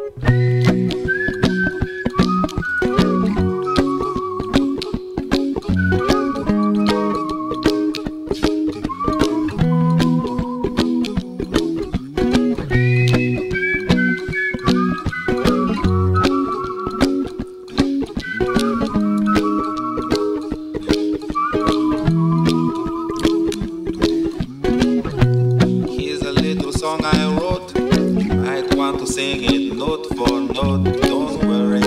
Song I wrote, I'd want to sing it note for note. Don't worry,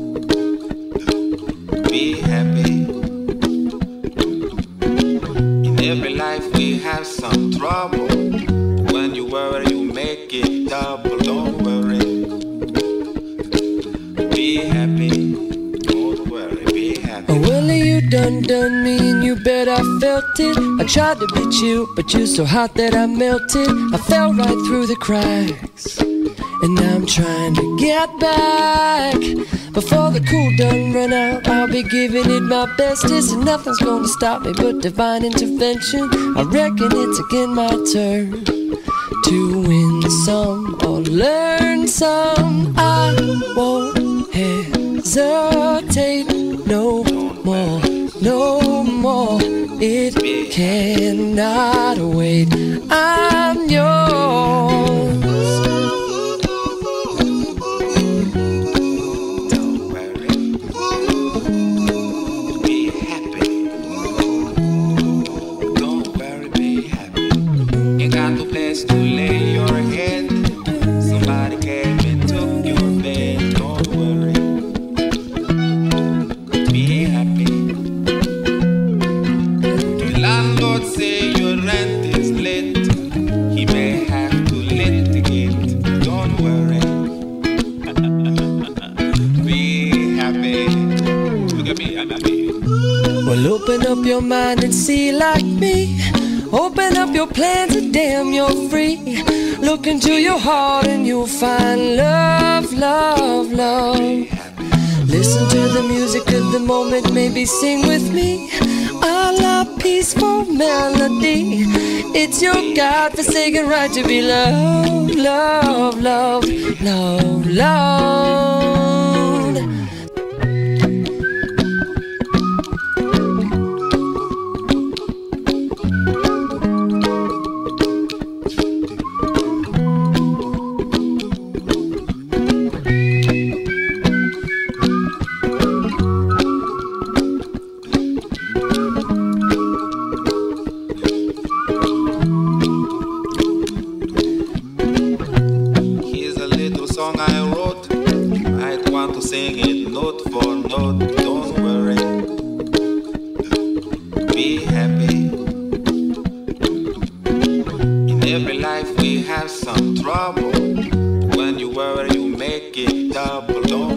be happy. In every life we have some trouble. When you worry you make it double. Don't worry, be happy. Don't worry, be happy. Well, you done me and you bet I felt it. I tried to beat you, but you're so hot that I melted. I fell right through the cracks, and now I'm trying to get back. Before the cool done run out, I'll be giving it my bestest, and nothing's gonna stop me but divine intervention. I reckon it's again my turn to win some or learn some. I won't hesitate no more, no more. It cannot wait. I'm yours. Don't worry, be happy. Don't worry, be happy. You got no place to lay your head. Somebody came and took your bed. Don't worry, be happy. The landlord say your rent is late. He may have to litigate. Don't worry, be happy. Look at me, I'm happy. Well, open up your mind and see like me. Open up your plans and damn, you're free. Look into your heart and you'll find love, love, love. Listen to the music of the moment, maybe sing with me. A la peaceful melody. It's your God-forsaken right to be loved, loved, loved, loved, loved. Song I wrote, I'd want to sing it note for note. Don't worry, be happy. In every life we have some trouble. When you worry you make it double. Don't